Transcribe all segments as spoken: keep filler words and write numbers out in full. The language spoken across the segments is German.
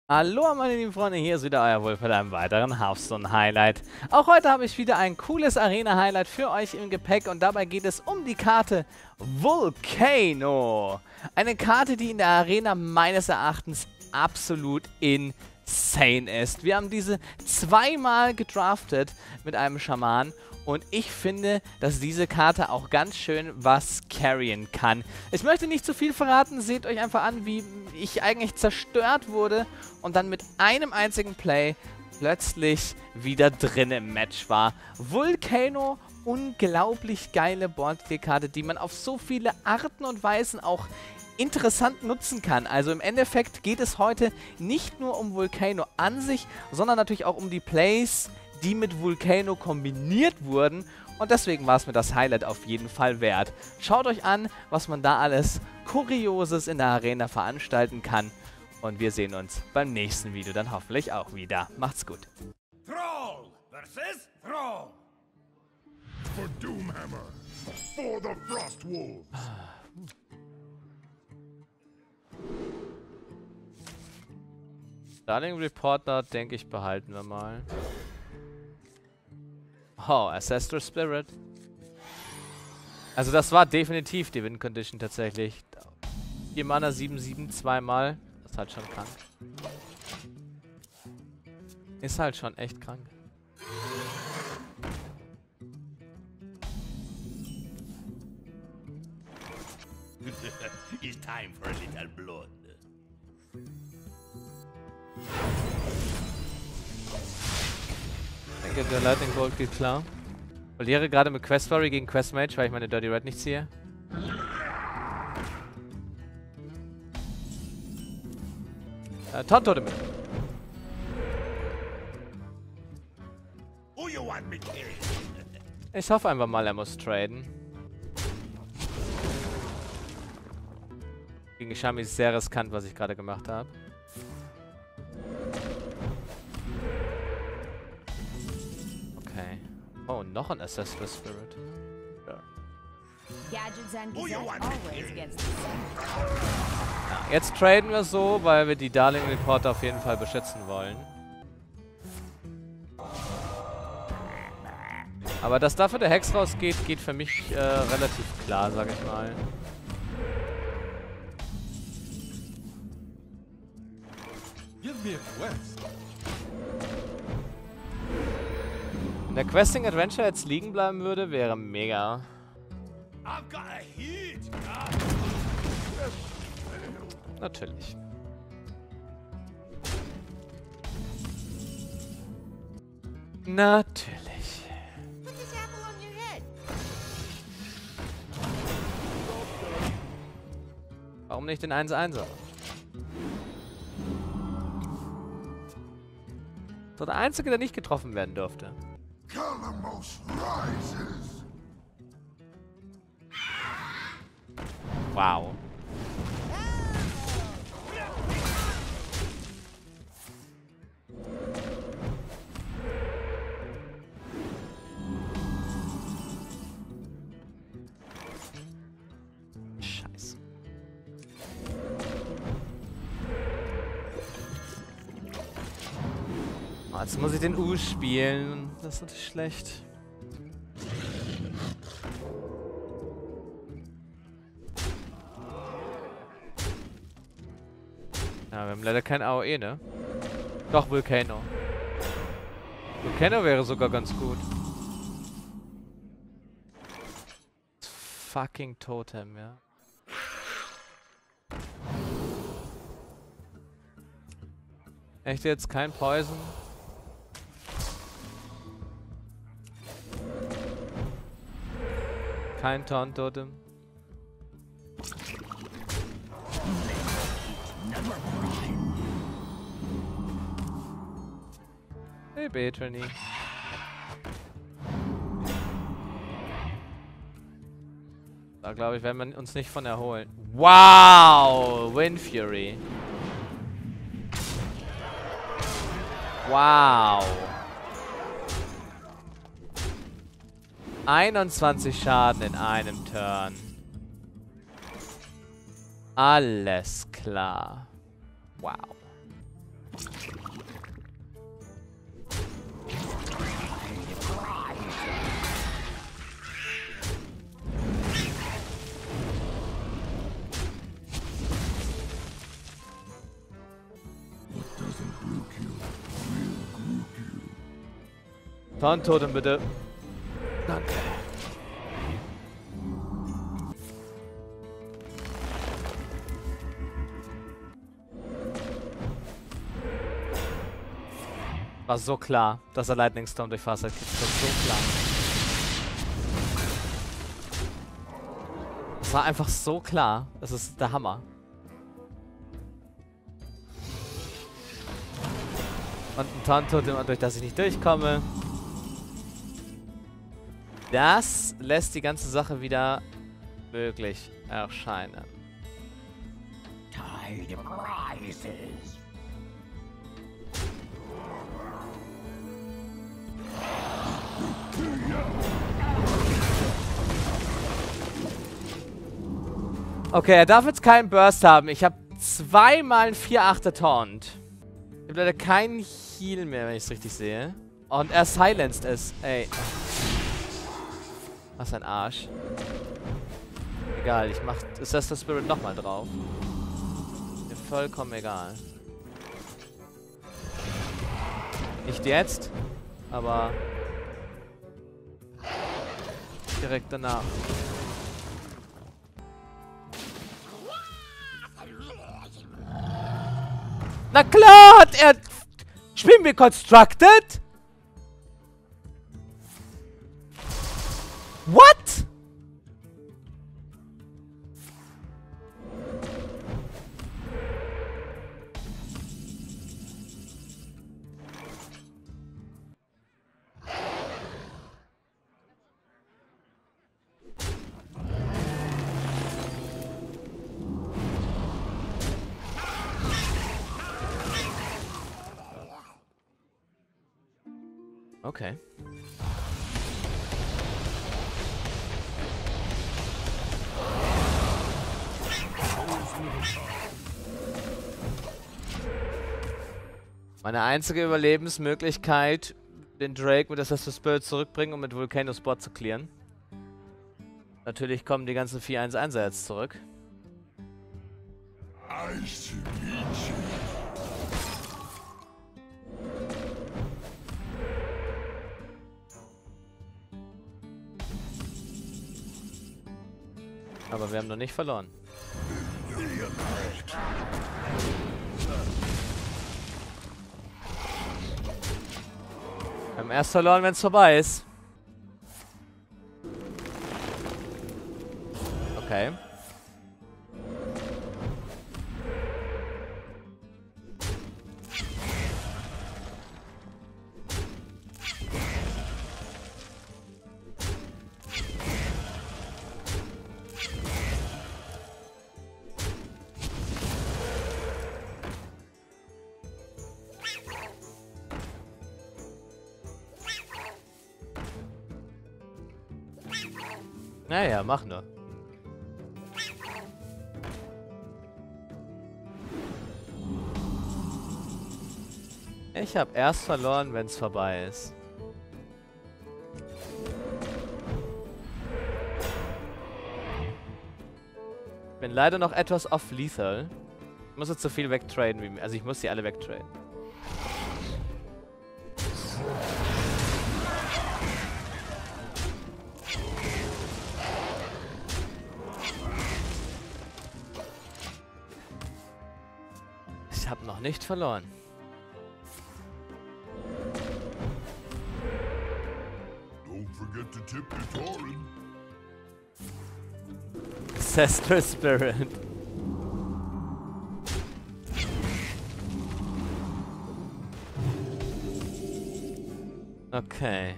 Hallo meine lieben Freunde, hier ist wieder euer Wolf mit einem weiteren Hearthstone-Highlight. Auch heute habe ich wieder ein cooles Arena-Highlight für euch im Gepäck und dabei geht es um die Karte Volcano. Eine Karte, die in der Arena meines Erachtens absolut insane ist. Wir haben diese zweimal gedraftet mit einem Schaman. Und ich finde, dass diese Karte auch ganz schön was carryen kann. Ich möchte nicht zu viel verraten. Seht euch einfach an, wie ich eigentlich zerstört wurde und dann mit einem einzigen Play plötzlich wieder drin im Match war. Volcano, unglaublich geile Boardspielkarte, die man auf so viele Arten und Weisen auch interessant nutzen kann. Also im Endeffekt geht es heute nicht nur um Volcano an sich, sondern natürlich auch um die Plays, die mit Volcano kombiniert wurden. Und deswegen war es mir das Highlight auf jeden Fall wert. Schaut euch an, was man da alles Kurioses in der Arena veranstalten kann. Und wir sehen uns beim nächsten Video dann hoffentlich auch wieder. Macht's gut. Thrall versus Thrall. For Doomhammer. For the Frostwolves. Darling Reporter, denke ich, behalten wir mal. Oh, Ancestral Spirit. Also das war definitiv die Win Condition tatsächlich. vier Mana, sieben sieben, zweimal. Das ist halt schon krank. Ist halt schon echt krank. It's time for a little blood. Ich denke, der Lightning Bolt geht klar. Verliere gerade mit Quest Fairy gegen Quest Mage, weil ich meine Dirty Red nicht ziehe. Äh, Taunt-Totem mit. Who you want me to kill? Ich hoffe einfach mal, er muss traden. Gegen Shami ist sehr riskant, was ich gerade gemacht habe. Okay. Oh, noch ein Ancestral Spirit. Ja. Ja, jetzt traden wir so, weil wir die Darling Reporter auf jeden Fall beschützen wollen. Aber dass dafür der Hex rausgeht, geht für mich äh, relativ klar, sag ich mal. Give me a quest. Wenn der Questing Adventure jetzt liegen bleiben würde, wäre mega. I've got a heat. Natürlich. Natürlich. Warum nicht den eins einser? So der Einzige, der nicht getroffen werden durfte. Calamos rises. Wow. Scheiße. Oh, jetzt muss ich den U spielen. Das ist natürlich schlecht. Ja, wir haben leider kein A O E, ne? Doch, Volcano. Volcano wäre sogar ganz gut. Fucking Totem, ja. Echt jetzt kein Poison? Kein Taunt-Totem? Hey, Beatrony. Da glaube ich, werden wir uns nicht von erholen. Wow! Wind Fury. Wow. einundzwanzig Schaden in einem Turn. Alles klar. Wow. Tarntotem bitte. Danke. War so klar, dass er Lightning Storm durch Fastheit kriegt. Das war so klar. Es war einfach so klar. Das ist der Hammer. Und ein Tarntotem, durch das ich nicht durchkomme. Das lässt die ganze Sache wieder möglich erscheinen. Tide rises. Okay, er darf jetzt keinen Burst haben. Ich habe zweimal ein vier achter Taunt. Ich habe leider keinen Heal mehr, wenn ich es richtig sehe. Und er silenced es. Ey. Was ein Arsch. Egal, ich mach Ancestor Spirit nochmal drauf. Mir vollkommen egal. Nicht jetzt, aber direkt danach. Na klar hat er... Spielen wir Constructed? What? Okay. Meine einzige Überlebensmöglichkeit, den Drake mit Ancestor Spirit zurückbringen, um mit Volcano Spot zu clearen. Natürlich kommen die ganzen vier eins eins jetzt zurück. Aber wir haben noch nicht verloren. Wir haben erst verloren, wenn es vorbei ist. Okay. Naja, mach nur. Ich habe erst verloren, wenn es vorbei ist. Bin leider noch etwas off-lethal. Ich muss jetzt so viel wegtraden wie mir. Also ich muss die alle wegtraden. Ich habe noch nicht verloren. Don't forget to tip your Torin. Ancestor Spirit. Okay.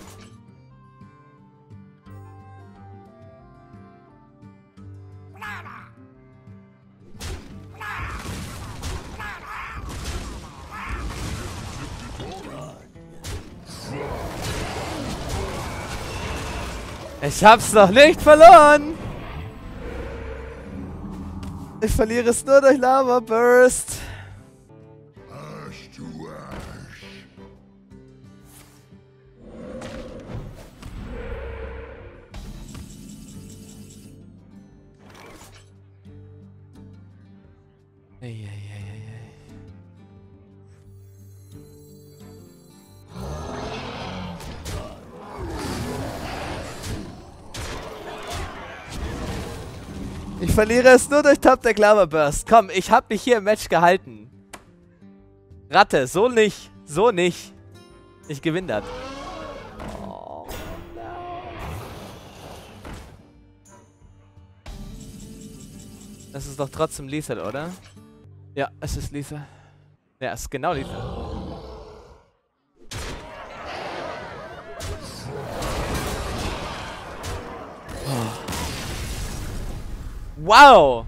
Ich hab's noch nicht verloren! Ich verliere es nur durch Lava Burst. Ash to ash. Eieieiei. Ich verliere es nur durch Top der Glamour Burst. Komm, ich habe mich hier im Match gehalten. Ratte, so nicht. So nicht. Ich gewinne das. Oh, no. Das ist doch trotzdem lethal, oder? Ja, es ist lethal. Ja, es ist genau lethal. Wow!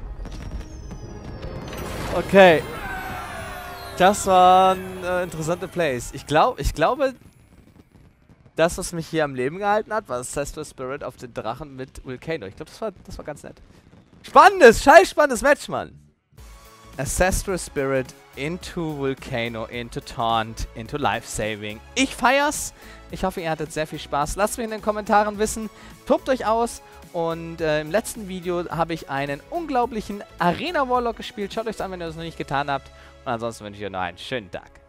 Okay. Das waren äh, interessante Plays. Ich glaube, ich glaube, das, was mich hier am Leben gehalten hat, war Ancestral Spirit auf den Drachen mit Volcano. Ich glaube, das war, das war ganz nett. Spannendes, scheiß spannendes Match, Mann. Ancestral Spirit into Volcano, into Taunt, into Life Saving. Ich feier's. Ich hoffe, ihr hattet sehr viel Spaß. Lasst mich in den Kommentaren wissen. Tobt euch aus. Und äh, im letzten Video habe ich einen unglaublichen Arena Warlock gespielt. Schaut euch das an, wenn ihr das noch nicht getan habt. Und ansonsten wünsche ich euch noch einen schönen Tag.